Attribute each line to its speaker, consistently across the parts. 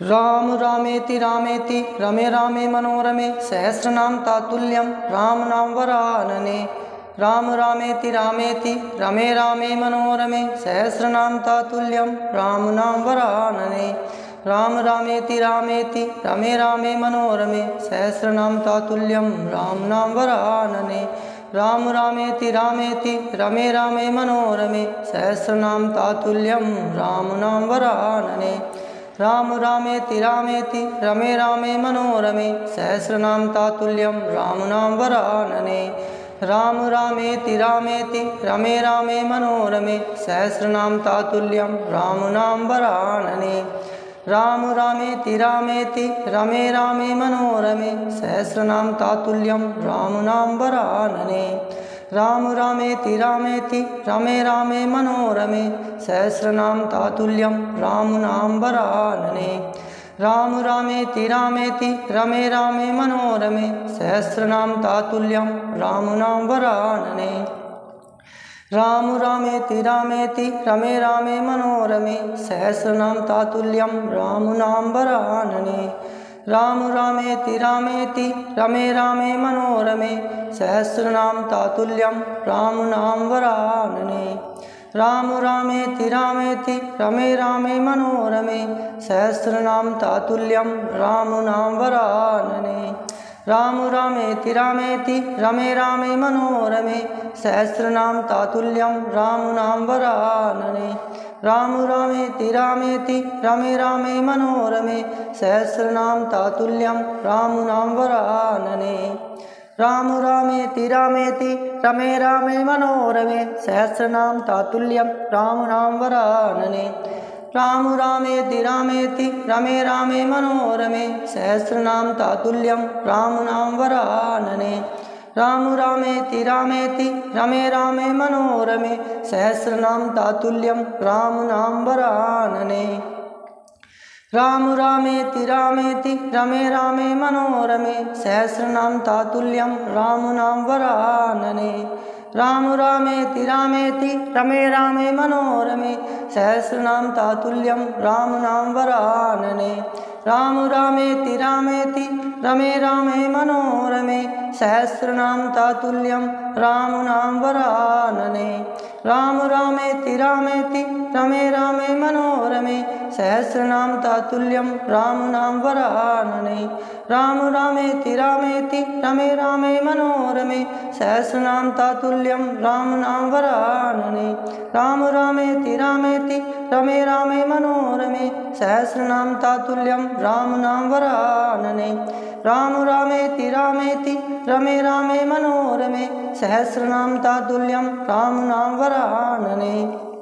Speaker 1: राम रामेति रामेति रमे रामे मनोरमे सहस्रनाम तातुल्यम राम नाम वरानने। राम रामेति रामेति रमे रामे मनोरमे सहस्रनाम तातुल्यम राम नाम वरानने। राम रामेति रामेति रमे रामे मनोरमे सहस्रनाम तातुल्यम राम नाम वरानने। राम रामेति रामेति रमे रामे मनोरमे सहस्रनाम तातुल्यम राम नाम वरानने। राम रामेति रामेति रमे रामे मनोरमे सहस्रनाम तातुल्यम राम नाम वरानने। राम रामेति रामेति रमे रामे मनोरमे सहस्रनाम तातुल्यम राम नाम वरानने। राम रामेति रामेति रमे रामे मनोरमे सहस्रनाम तातुल्यम राम नाम वरानने। राम रामेति रामेति रमे रामे मनोरमे सहस्रनाम तातुल्यम राम नाम वरानने। राम रामेति रामेति रमे रामे मनोरमे सहस्रनाम तातुल्यम राम नाम वरानने। राम रामेति रामेति रमे रामे मनोरमे सहस्रनाम तातुल्यम राम नाम वरानने। राम रामेति रामेति रमे रामे मनोरमे सहस्रनाम तातुल्यम राम नाम वरानने। राम रामेति रामेति रमे रामे मनोरमे सहस्रनाम तातुल्यम राम नाम वरानने। राम रामेति रामेति रमे रामे मनोरमे सहस्रनाम तातुल्यम राम नाम वरानने। राम रामेति रामेति रमे रामे मनोरमे सहस्रनाम तातुल्यम राम नाम वरानने। राम रामेति रामेति रमे रामे मनोरमे सहस्रनाम तातुल्यम राम नाम वरानने। राम रामेति रामेति रमे रामे मनोरमे सहस्रनाम तातुल्यम राम नाम वरानने। राम रामेति रामेति रमे रामे मनोरमे सहस्रनाम तातुल्यम राम नाम वरानने। राम रामेति रामेति रमे रामे मनोरमे सहस्रनाम तातुल्यम राम नाम वरानने। राम रामेति रामेति रमे रामे मनोरमे सहस्रनाम तातुल्यम राम नाम वरानने। राम रामेति रामेति रमे रामे मनोरमे सहस्रनाम तातुल्यम राम नाम वरानने। राम रामेति रामेति रमे रामे मनोरमे सहस्रनाम तातुल्यम राम नाम वरानने। राम रामेति रामेति रमे रामे मनोरमे सहस्रनाम तातुल्यम राम नाम वरानने। राम रामेति रामेति रमे रामे मनोरमे सहस्रनाम तातुल्यम राम नाम वरानने। राम रामेति रामेति रमे रामे मनोरमे सहस्रनाम तातुल्यम राम नाम वरानने।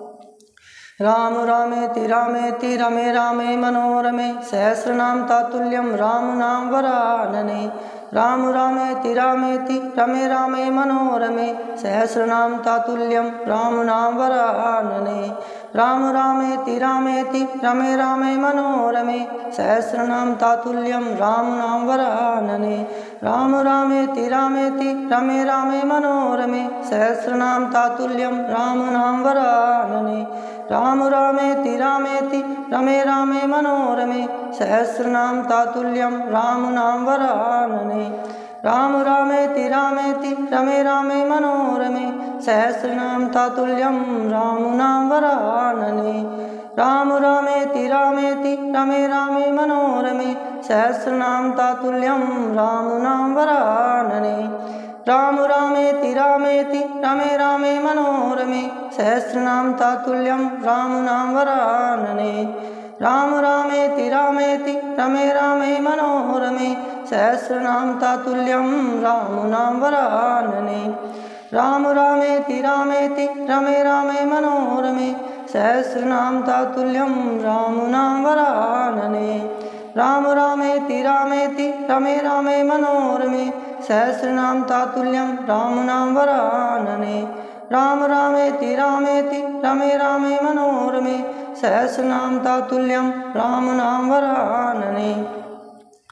Speaker 1: राम रामेति रामेति रमे रामे मनोरमे सहस्रनाम तातुल्यम राम नाम वरानने। राम रामेति रामेति रमे रामे मनोरमे सहस्रनाम तातुल्यम राम नाम वरानने। राम रामेति रामेति रमे रामे मनोरमे सहस्रनाम तातुल्यम राम नाम वरानने। राम रामेति रामेति रमे रामे मनोरमे सहस्रनाम तातुल्यम राम नाम वरानने। राम रामेति रामेति रमे रामे मनोरमे सहस्रनाम तातुल्यम राम नाम वरानने। राम रामेति रामेति रमे रामे मनोरमे सहस्रनाम तातुल्यम राम नाम वरानने। राम रामेति रामेति रमे रामे मनोरमे सहस्रनाम तातुल्यम राम नाम वरानने। राम रामेति रामेति रमे रामे मनोरमे सहस्रनाम तातुल्यम राम नाम वरानने। राम रामेति रामेति रमे रामे मनोरमे सहस्रनाम तातुल्यम राम नाम वरानने। राम रामेति रामेति रमे रामे मनोरमे सहस्रनाम तातुल्यम राम नाम वरानने। राम रामेति रामेति रमे रामे मनोरमे सहस्रनाम तातुल्यम राम नाम वरानने। राम रामेति रामेति रमे रामे मनोरमे सहस्रनाम तातुल्यम राम नाम वरानने।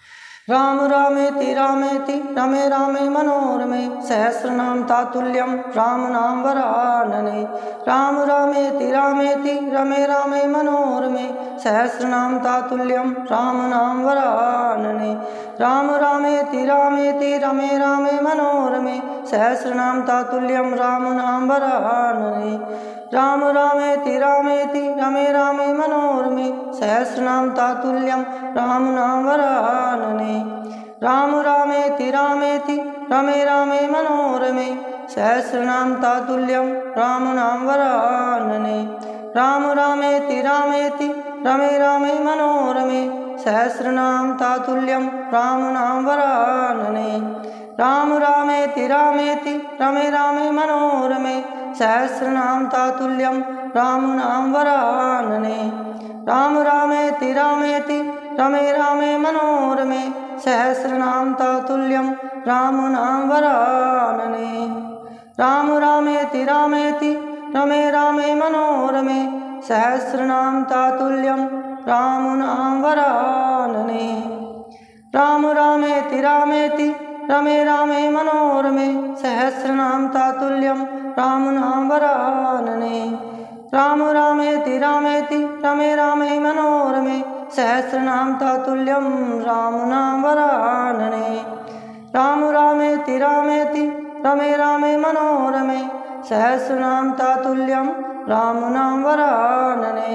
Speaker 1: राम रामेति रामेति रमे रामे मनोरमे सहस्रनाम तातुल्यं राम नाम वरानने। राम रामेति रामेति रमे रामे मनोरमे सहस्रनाम तातुल्यं राम नाम वरानने। राम रामेति रामेति रमे रामे मनोरमे सहस्रनाम तातुल्यं राम नाम वरानने। राम रामेति रामेति रमे रामे मनोरमे सहस्रनाम तातुल्यं राम नाम वरानने। राम रामेति रामेति रमे रामे मनोरमे सहस्रनाम तातुल्यं राम नाम वरानने। राम रामेति रामेति रमे रामे मनोरमे सहस्रनाम तातुल्यं राम नाम वरानने। राम रामेति रामेति रमे रामे मनोरमे सहस्रनाम तातुल्यं राम नाम वरानने। राम रामेति रामेति रमे रामे मनोरमे सहस्रनाम तातुल्यं राम नाम वरानने। राम रामेति रामेति रमे रामे मनोरमे सहस्रनाम तातुल्यं राम नाम वरानने। राम रामेति रामेति रमे रामे मनोरमे सहस्रनाम तातुल्यं राम नाम वरानने। राम रामेति रामेति रमे रामे मनोरमे सहस्रनाम तातुल्यं राम नाम वरानने। राम रामेति रामेति रमे रामे मनोरमे सहस्रनाम तातुल्यं राम नाम वरानने।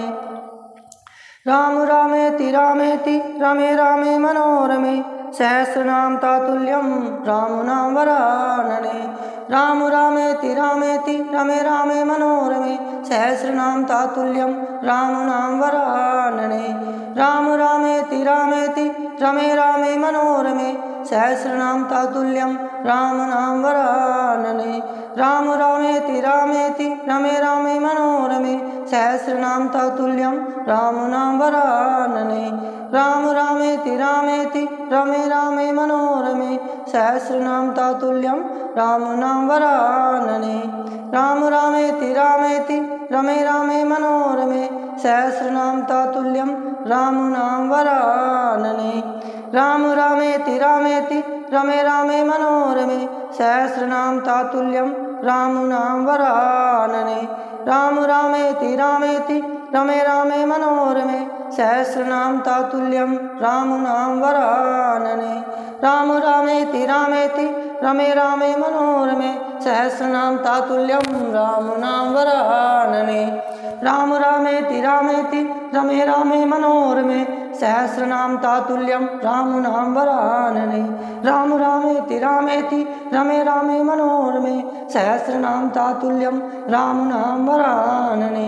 Speaker 1: राम रामेति रामेति रमे रामे मनोरमे सहस्रनाम तातुल्यं राम नाम वरानने। राम रामेति रामेति रमे रामे मनोरमे सहस्रनाम तातुल्यं राम नाम वरानने। राम रामेति रामेति रमे रामे मनोरमे सहस्रनाम तातुल्यं राम नाम वरानने। राम रामेति रामेति रमे रामे मनोरमे सहस्रनाम तातुल्यं राम नाम वरानने। राम रामेति रामेति रमे रामे मनोरमे सहस्रनाम तातुल्यं राम नाम वरानने। राम रामेति रामेति रमे रामे मनोरमे सहस्रनाम तातुल्यं राम नाम वरानने। राम रामेति रामेति रमे रामे मनोरमे सहस्रनाम तातुल्यं राम नाम वरानने। राम रामेति रामेति रमे रामे मनोरमे सहस्रनाम तातुल्यं राम नाम वरानने। राम रामेति रामेति रमे रामे मनोरमे सहस्रनाम तातुल्यं राम नाम वरानने। राम रामेति रामेति रमे रामे मनोरमे सहस्रनाम तातुल्यं राम नाम वरानने। राम रामेति रामेति रमे रामे मनोरमे सहस्रनाम तातुल्यं राम नाम वरानने।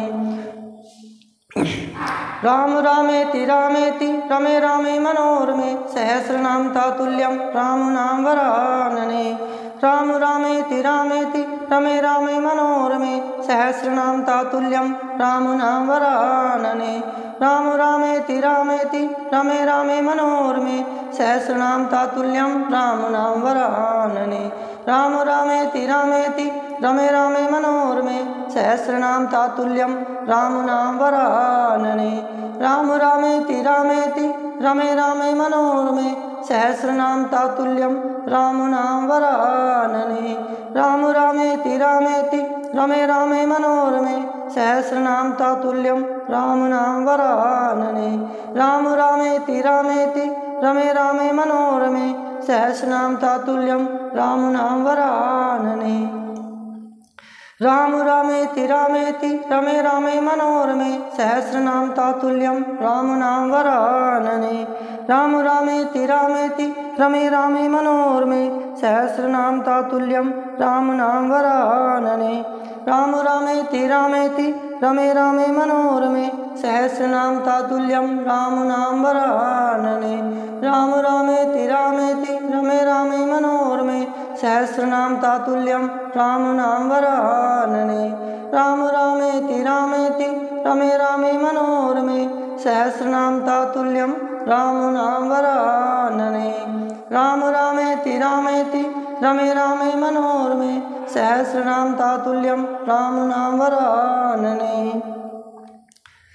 Speaker 1: राम रामेति रामेति रमे रामे मनोरमे सहस्रनाम तातुल्यं राम नाम वरानने। राम रामेति रामेति रमे रामे मनोरमे सहस्रनाम तातुल्यं राम नाम वरानने। राम रामेति रामेति रमे रामे मनोरमे सहस्रनाम तातुल्यं राम नाम वरानने। राम रामेति रामेति रमे रामे मनोरमे सहस्रनाम तातुल्यं राम नाम वरानने। राम रामेति रामेति रमे रामे मनोरमे सहस्रनाम तातुल्यं राम नाम वरानने। राम रामेति रामेति रमे रामे मनोरमे सहस्रनाम तातुल्यं राम नाम वरानने। राम रामेति रामेति रमे रामे मनोरमे सहस्रनाम तातुल्यं राम नाम वरानने। राम रामेति रामेति रमे रामे मनोरमे सहस्रनाम तातुल्यं राम नाम वरानने। राम रामेति रामेति रमे रामे मनोरमे सहस्रनाम तातुल्यं राम नाम वरानने। राम रामेति रामेति रमे रामे मनोरमे सहस्रनाम तातुल्यं राम नाम वरानने। राम रामेति रामेति रमे रामे मनोरमे सहस्रनाम तातुल्यं राम नाम वरानने। राम रामेति रामेति रमे रामे मनोरमे सहस्रनाम तातुल्यं राम नाम वरानने। राम रामेति रामेति रमे रामे मनोरमे सहस्रनाम तातुल्यं राम नाम वरानने।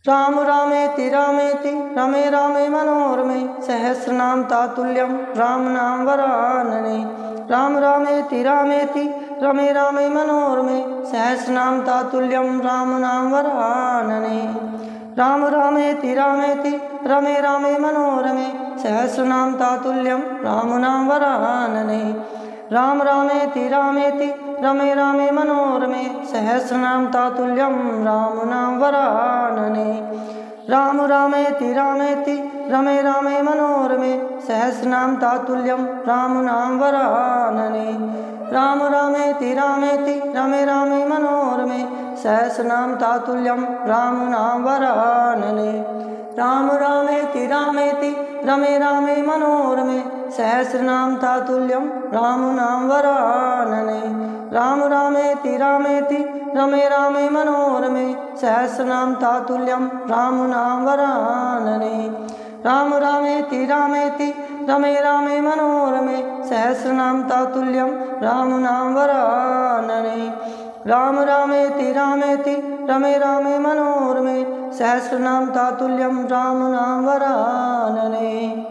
Speaker 1: राम रामेति रामेति रमे रामे मनोरमे सहस्रनाम तातुल्यं राम नाम वरानने। राम रामेति रामेति रमे रामे मनोरमे सहस्रनाम तातुल्यं राम नाम वरानने। राम रामेति रामेति रमे रामे मनोरमे सहस्रनाम तातुल्यं राम नाम वरानने। राम रामेति रामेति रमे रामे मनोरमे सहस्रनाम तातुल्यं राम नाम वरानने। राम रामेति रामेति रमे रामे मनोरमे सहस्रनाम तातुल्यं राम नाम वरानने। राम रामेति रामेति रमे रामे मनोरमे सहस्रनाम तातुल्यं राम नाम वरानने। राम रामेति रामेति रमे रामे मनोरमे सहस्रनाम तातुल्यं राम नाम वरानने। राम रामेति रामेति रमे रामे मनोरमे सहस्रनाम तातुल्यं राम नाम वरानने। राम रामेति रामेति रमे रामे मनोरमे सहस्रनाम तातुल्यं राम नाम वरानने। राम रामेति रामेति रमे रामे मनोरमे सहस्रनाम तातुल्यं राम नाम वरानने।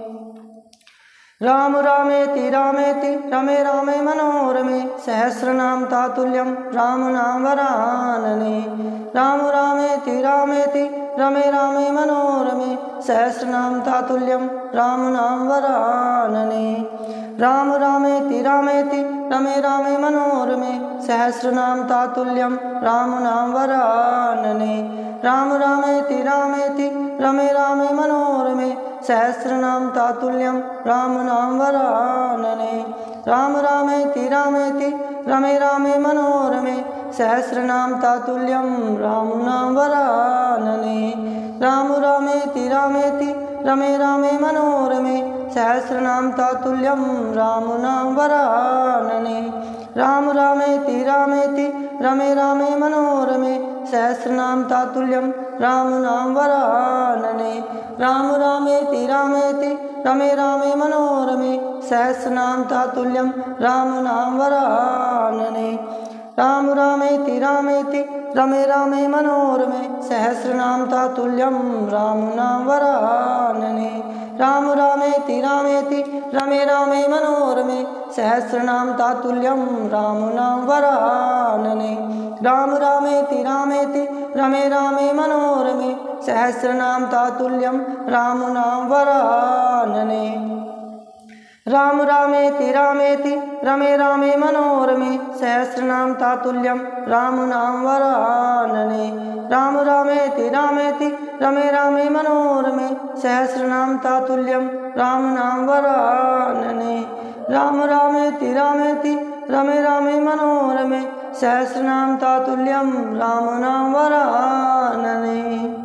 Speaker 1: राम रामेति रामेति रमे रामे मनोरमे सहस्रनाम तातुल्यं राम नाम वरानने। राम रामेति रामेति रमे रामे मनोरमे सहस्रनाम तातुल्यं राम नाम वरानने। राम रामेति रामेति रमे रामे मनोरमे सहस्रनाम तातुल्यं राम नाम वरानने। राम रामेति रामेति रमे रामे मनोरमे सहस्रनाम तातुल्यं राम नाम वरानने। राम रामेति रामेति रमे रामे मनोरमे सहस्रनाम तातुल्यं राम नाम वरानने। राम रामेति रामेति रमे रामे मनोरमे सहस्रनाम तातुल्यं राम नाम वरानने। राम रामेति रामेति रमे रामे मनोरमे सहस्रनाम तातुल्यं राम नाम वरानने। राम रामेति रामेति रमे रामे मनोरमे सहस्रनाम तातुल्यं राम नाम वरानने। राम रामेति रामेति रमे रामे मनोरमे सहस्रनाम तातुल्यं राम नाम वरानने। राम रामेति रामेति रमे रामे मनोरमे सहस्रनाम तातुल्यं राम नाम वरानने। राम रामेति रामेति रमे रामे मनोरमे सहस्रनाम तातुल्यं राम नाम वरानने। राम रामेति रामेति रमे रामे मनोरमे सहस्रनाम तातुल्यं राम नाम वरानने। राम रामेति रामेति रमे रामे मनोरमे सहस्रनाम तातुल्यं राम नाम वरानने। राम रामेति रामेति रमे रामे मनोरमे सहस्रनाम तातुल्यं राम नाम वरानने।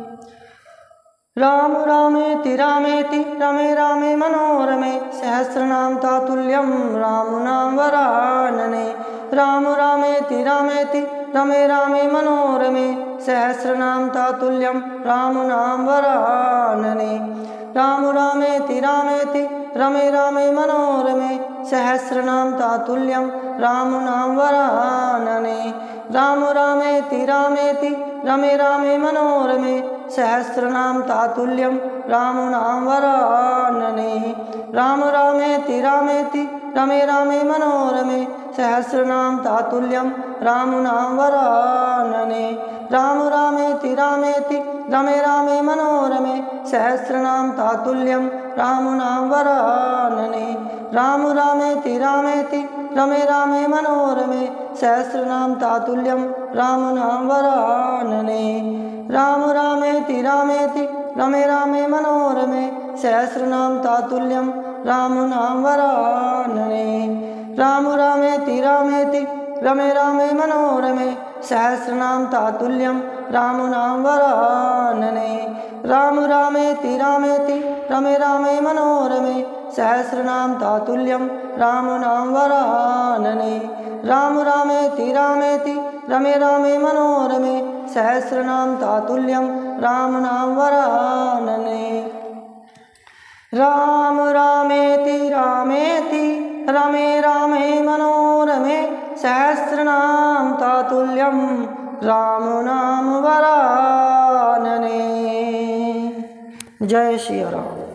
Speaker 1: राम रामेति रामेति रमे रामे मनोरमे सहस्रनाम तातुल्यं राम नाम वरानने। राम रामेति रामेति रमे रामे मनोरमे सहस्रनाम तातुल्यं राम नाम वरानने। राम रामेति रामेति रमे रामे मनोरमे सहस्रनाम तातुल्यं राम नाम वरानने। राम रामेति रामेति रमे रामे मनोरमे सहस्रनाम तातुल्यं राम नाम वरानने। राम रामेति रामेति रमे रामे मनोरमे सहस्रनाम तातुल्यं राम नाम वरानने। राम रामेति रामेति रमे रामे मनोरमे सहस्रनाम तातुल्यं राम नाम वरानने। राम रामेति रामेति रमे रामे मनोरमे सहस्रनाम तातुल्यं राम नाम वरानने। राम रामेति रामेति रमे रामे मनोरमे सहस्रनाम तातुल्यं राम नाम वरानने। राम रामेति रामेति रमे रामे मनोरमे सहस्रनाम तातुल्यं राम नाम वरानने। राम रामेति रामेति रमे रामे मनोरमे सहस्रनाम तातुल्यं राम नाम वरानने। राम रामेति रामेति रमे रामे मनोरमे सहस्रनाम तातुल्यं राम नाम वरानने। राम रामेति रामेति रमे रामे मनोरमे सहस्रनाम तातुल्यं राम नाम वरानने। जय श्री राम।